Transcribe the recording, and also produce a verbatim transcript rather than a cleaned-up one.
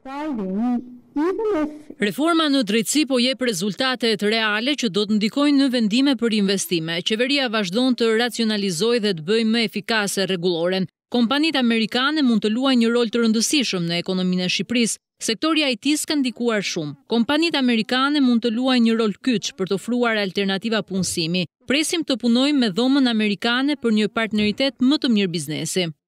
Reforma në drejtësi po jep rezultate të reale që do të ndikojnë në vendime për investime. Qeveria vazhdon të racionalizojë dhe të bëjë më efikase rregulloren. Kompanitë amerikane mund të luajnë një rol të rëndësishëm në ekonominë e Shqipërisë. Sektori I T-s ka ndikuar shumë. Kompanitë amerikane mund të luajnë një rol kyç për të ofruar alternativa punësimi. Presim të punojmë me dhomën amerikane për një partneritet më të mirë biznesi.